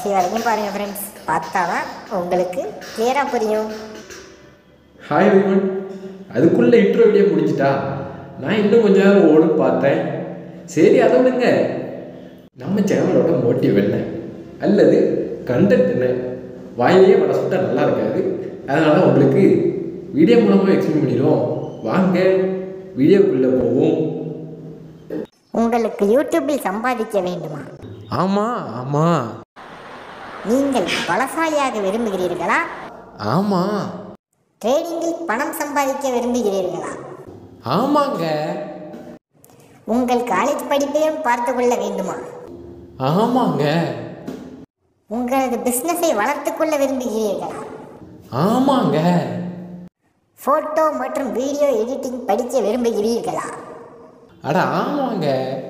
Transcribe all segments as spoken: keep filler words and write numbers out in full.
கடைசி வரைக்கும் பாருங்கள் ஃப்ரெண்ட்ஸ், பார்த்தா தான் உங்களுக்கு கிளியராக புரியும். ஹாய் எவ்ரிவன், அதுக்குள்ளே இன்ட்ரோ வீடியோ முடிஞ்சிட்டா? நான் இன்னும் கொஞ்ச நேரம் ஓடும் பார்த்தேன். சரி அதை விடுங்க, நம்ம சேனலோட மோட்டிவ் என்ன அல்லது கண்டென்ட் என்ன வாயிலேயே பட சுட்டால் நல்லா இருக்காது. அதனால் உங்களுக்கு வீடியோ மூலமாக எக்ஸ்பிளைன் பண்ணிடுவோம். வாங்க வீடியோக்குள்ளே போவோம். உங்களுக்கு யூடியூப்பில் சம்பாதிக்க வேண்டுமா? ஆமாம் ஆமாம். நீங்கள் பலசாலியாக விரும்புகிறீர்களா? ஆமாம். ட்ரேடிங்கில் பணம் சம்பாதிக்க விரும்புகிறீர்களா? ஆமாங்க. உங்கள் காலேஜ் படிப்பையும் பார்த்து கொள்ள வேண்டுமா? ஆமாங்க. உங்களது பிஸ்னஸை வளர்த்து கொள்ள விரும்புகிறீர்களா? ஆமாங்க. ஃபோட்டோ மற்றும் வீடியோ எடிட்டிங் படிக்க விரும்புகிறீர்களா? அட ஆமாங்க.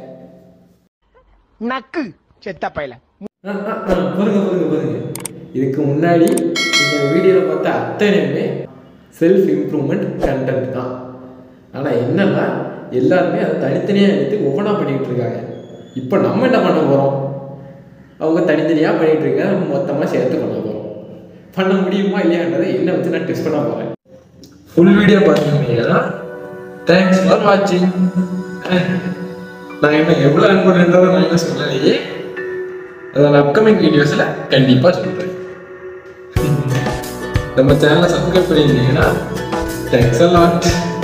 நக்கு செத்த பையல. பாருங்க பாருங்க பாருங்க, இதுக்கு முன்னாடி இந்த வீடியோவில் பார்த்த அத்தனையுமே செல்ஃப் இம்ப்ரூவ்மெண்ட் கண்டென்ட் தான். ஆனால் என்னன்னா எல்லாருமே அதை தனித்தனியாக எடுத்து ஒவ்வொன்றா பண்ணிக்கிட்டு இருக்காங்க. இப்போ நம்ம என்ன பண்ண போகிறோம்? அவங்க தனித்தனியாக பண்ணிகிட்டு இருக்காங்க, நம்ம மொத்தமாக சேர்த்து பண்ண போகிறோம். பண்ண முடியுமா இல்லையான்றதை என்ன வச்சு நான் டெஸ்ட் பண்ண போகிறேன். ஃபுல் வீடியோ பார்த்தீங்கன்னா தேங்க்ஸ் ஃபார் வாட்சிங். நான் என்ன எவ்வளோ அனுப்புறேன்றதை நான் என்ன சொல்லலையே, அதனால் அப்கமிங் வீடியோஸில் கண்டிப்பாக சொல்கிறேன். நம்ம சேனலை சப்ஸ்கிரைப் பண்ணியிருந்தீங்கன்னா தேங்க்ஸ் அ லாட்.